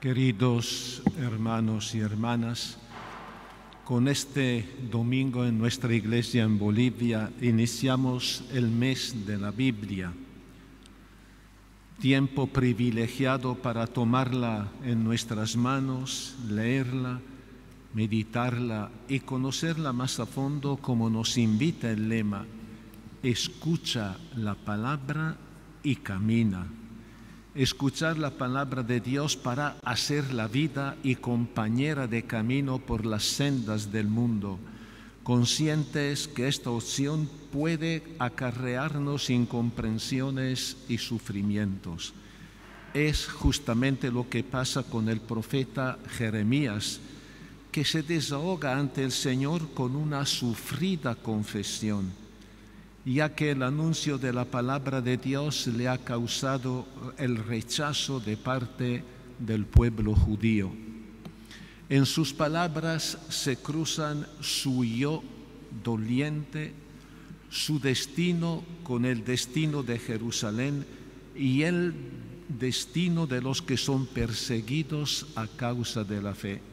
Queridos hermanos y hermanas, con este domingo en nuestra iglesia en Bolivia iniciamos el mes de la Biblia, tiempo privilegiado para tomarla en nuestras manos, leerla, meditarla y conocerla más a fondo, como nos invita el lema: escucha la palabra y camina. Escuchar la palabra de Dios para hacer la vida y compañera de camino por las sendas del mundo, conscientes que esta opción puede acarrearnos incomprensiones y sufrimientos. Es justamente lo que pasa con el profeta Jeremías, que se desahoga ante el Señor con una sufrida confesión, ya que el anuncio de la palabra de Dios le ha causado el rechazo de parte del pueblo judío. En sus palabras se cruzan su yo doliente, su destino con el destino de Jerusalén y el destino de los que son perseguidos a causa de la fe.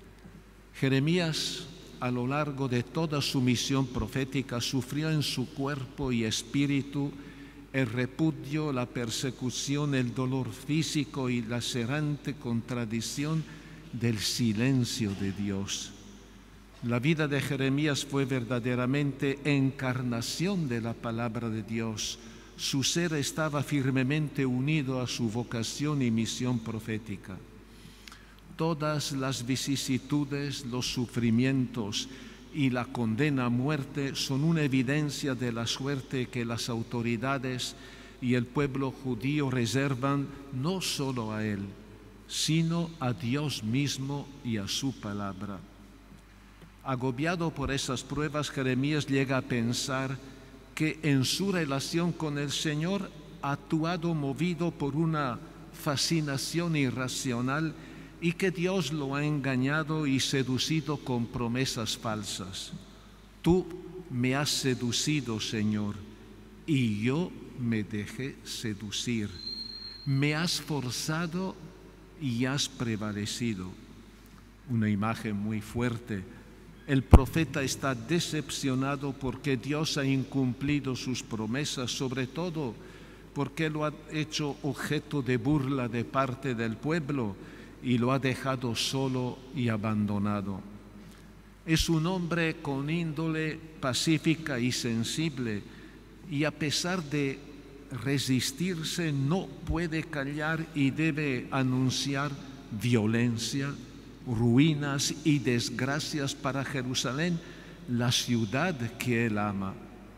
Jeremías, a lo largo de toda su misión profética, sufrió en su cuerpo y espíritu el repudio, la persecución, el dolor físico y la lacerante contradicción del silencio de Dios. La vida de Jeremías fue verdaderamente encarnación de la palabra de Dios. Su ser estaba firmemente unido a su vocación y misión profética. Todas las vicisitudes, los sufrimientos y la condena a muerte son una evidencia de la suerte que las autoridades y el pueblo judío reservan no solo a él, sino a Dios mismo y a su palabra. Agobiado por esas pruebas, Jeremías llega a pensar que en su relación con el Señor ha actuado movido por una fascinación irracional y que Dios lo ha engañado y seducido con promesas falsas. Tú me has seducido, Señor, y yo me dejé seducir. Me has forzado y has prevalecido. Una imagen muy fuerte. El profeta está decepcionado porque Dios ha incumplido sus promesas, sobre todo porque lo ha hecho objeto de burla de parte del pueblo y lo ha dejado solo y abandonado. Es un hombre con índole pacífica y sensible, y a pesar de resistirse no puede callar y debe anunciar violencia, ruinas y desgracias para Jerusalén, la ciudad que él ama.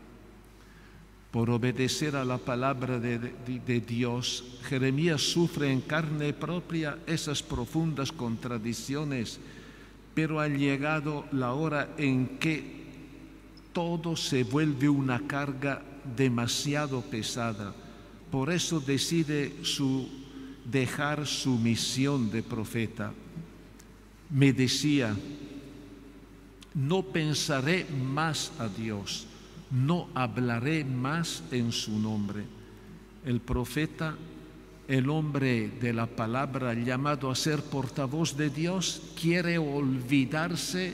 Por obedecer a la palabra de Dios, Jeremías sufre en carne propia esas profundas contradicciones, pero ha llegado la hora en que todo se vuelve una carga demasiado pesada. Por eso decide dejar su misión de profeta. Me decía: no pensaré más a Dios, no hablaré más en su nombre. El profeta, el hombre de la palabra llamado a ser portavoz de Dios, quiere olvidarse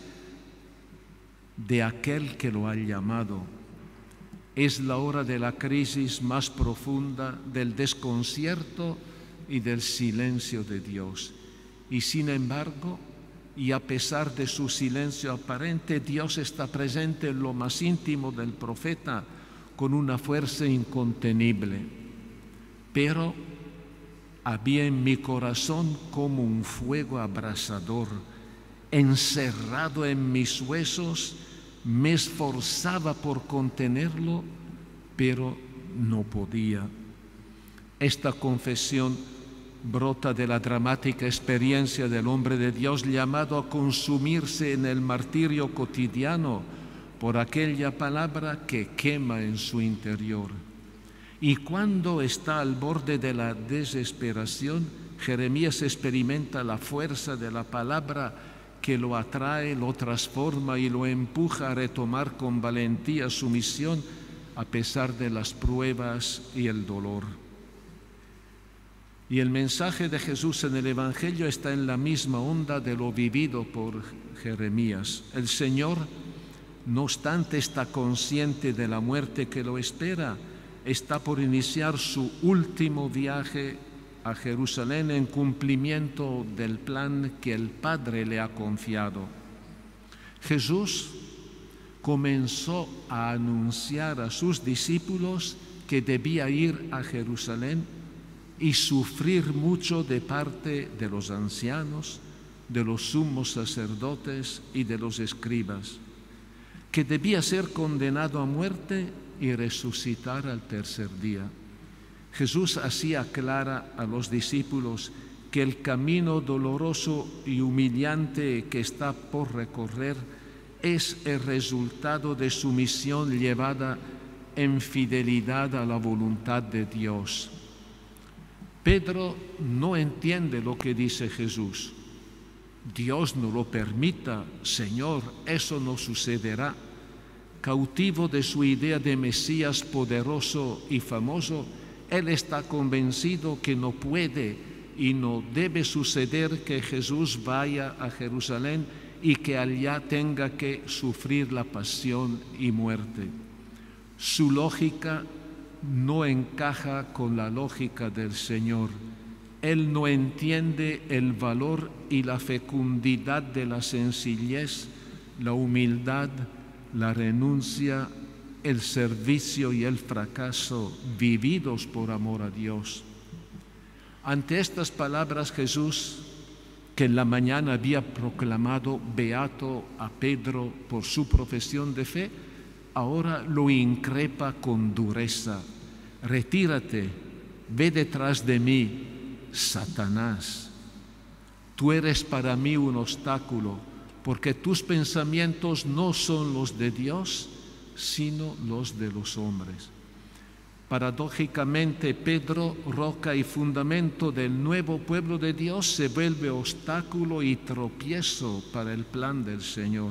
de aquel que lo ha llamado. Es la hora de la crisis más profunda, del desconcierto y del silencio de Dios. Y sin embargo, y a pesar de su silencio aparente, Dios está presente en lo más íntimo del profeta con una fuerza incontenible. Pero había en mi corazón como un fuego abrasador, encerrado en mis huesos. Me esforzaba por contenerlo, pero no podía. Esta confesión brota de la dramática experiencia del hombre de Dios llamado a consumirse en el martirio cotidiano por aquella palabra que quema en su interior. Y cuando está al borde de la desesperación, Jeremías experimenta la fuerza de la palabra que lo atrae, lo transforma y lo empuja a retomar con valentía su misión a pesar de las pruebas y el dolor. Y el mensaje de Jesús en el Evangelio está en la misma onda de lo vivido por Jeremías. El Señor, no obstante, está consciente de la muerte que lo espera. Está por iniciar su último viaje a Jerusalén en cumplimiento del plan que el Padre le ha confiado. Jesús comenzó a anunciar a sus discípulos que debía ir a Jerusalén y sufrir mucho de parte de los ancianos, de los sumos sacerdotes y de los escribas, que debía ser condenado a muerte y resucitar al tercer día. Jesús hacía clara a los discípulos que el camino doloroso y humillante que está por recorrer es el resultado de su misión llevada en fidelidad a la voluntad de Dios. Pedro no entiende lo que dice Jesús. Dios no lo permita, Señor, eso no sucederá. Cautivo de su idea de Mesías poderoso y famoso, él está convencido que no puede y no debe suceder que Jesús vaya a Jerusalén y que allá tenga que sufrir la pasión y muerte. Su lógica no encaja con la lógica del Señor. Él no entiende el valor y la fecundidad de la sencillez, la humildad, la renuncia, el servicio y el fracaso vividos por amor a Dios. Ante estas palabras, Jesús, que en la mañana había proclamado beato a Pedro por su profesión de fe, ahora lo increpa con dureza. Retírate, ve detrás de mí, Satanás. Tú eres para mí un obstáculo, porque tus pensamientos no son los de Dios, sino los de los hombres. Paradójicamente, Pedro, roca y fundamento del nuevo pueblo de Dios, se vuelve obstáculo y tropiezo para el plan del Señor.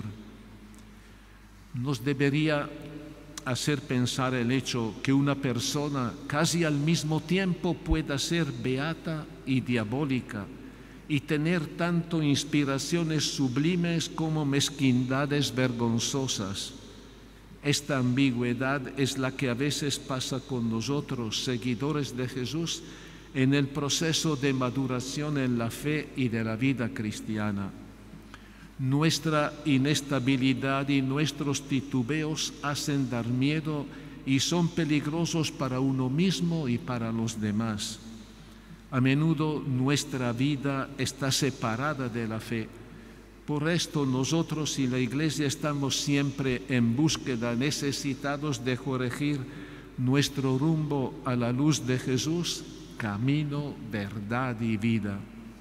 Nos debería hacer pensar el hecho que una persona casi al mismo tiempo pueda ser beata y diabólica y tener tanto inspiraciones sublimes como mezquindades vergonzosas. Esta ambigüedad es la que a veces pasa con nosotros, seguidores de Jesús, en el proceso de maduración en la fe y de la vida cristiana. Nuestra inestabilidad y nuestros titubeos hacen dar miedo y son peligrosos para uno mismo y para los demás. A menudo nuestra vida está separada de la fe. Por esto nosotros y la Iglesia estamos siempre en búsqueda, necesitados de corregir nuestro rumbo a la luz de Jesús, camino, verdad y vida.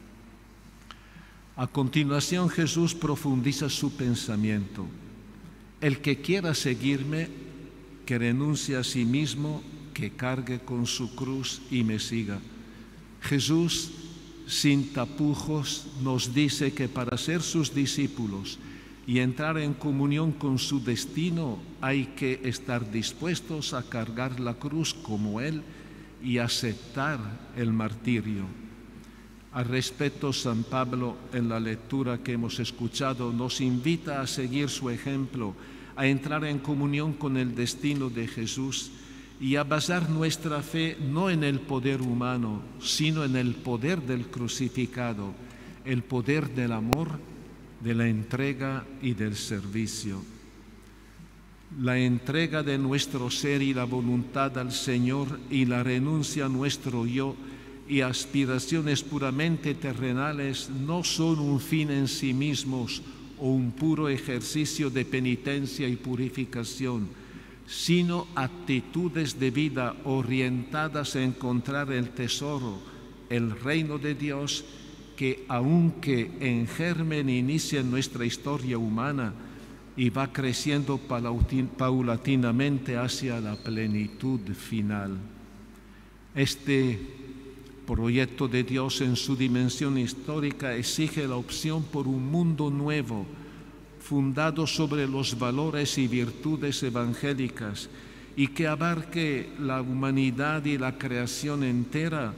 A continuación, Jesús profundiza su pensamiento. El que quiera seguirme, que renuncie a sí mismo, que cargue con su cruz y me siga. Jesús, sin tapujos, nos dice que para ser sus discípulos y entrar en comunión con su destino hay que estar dispuestos a cargar la cruz como Él y aceptar el martirio. Al respecto, San Pablo, en la lectura que hemos escuchado, nos invita a seguir su ejemplo, a entrar en comunión con el destino de Jesús y a basar nuestra fe no en el poder humano, sino en el poder del crucificado, el poder del amor, de la entrega y del servicio. La entrega de nuestro ser y la voluntad al Señor y la renuncia a nuestro yo y aspiraciones puramente terrenales no son un fin en sí mismos o un puro ejercicio de penitencia y purificación, sino actitudes de vida orientadas a encontrar el tesoro, el reino de Dios, que aunque en germen inicia en nuestra historia humana y va creciendo paulatinamente hacia la plenitud final. Este proyecto de Dios en su dimensión histórica exige la opción por un mundo nuevo, fundado sobre los valores y virtudes evangélicas y que abarque la humanidad y la creación entera,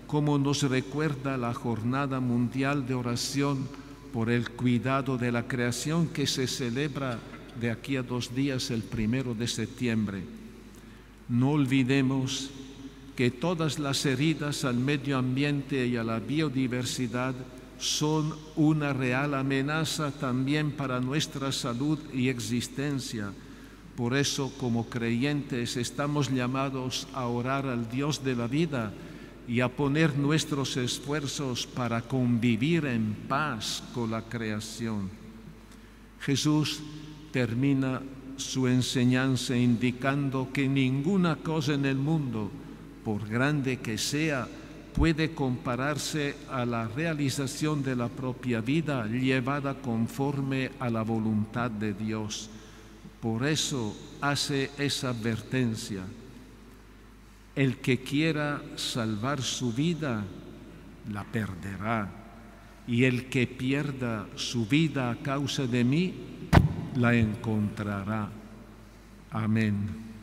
como nos recuerda la Jornada Mundial de Oración por el Cuidado de la Creación que se celebra de aquí a 2 días, el 1 de septiembre. No olvidemos que todas las heridas al medio ambiente y a la biodiversidad son una real amenaza también para nuestra salud y existencia. Por eso, como creyentes, estamos llamados a orar al Dios de la vida y a poner nuestros esfuerzos para convivir en paz con la creación. Jesús termina su enseñanza indicando que ninguna cosa en el mundo, por grande que sea, puede compararse a la realización de la propia vida llevada conforme a la voluntad de Dios. Por eso hace esa advertencia: el que quiera salvar su vida, la perderá, y el que pierda su vida a causa de mí, la encontrará. Amén.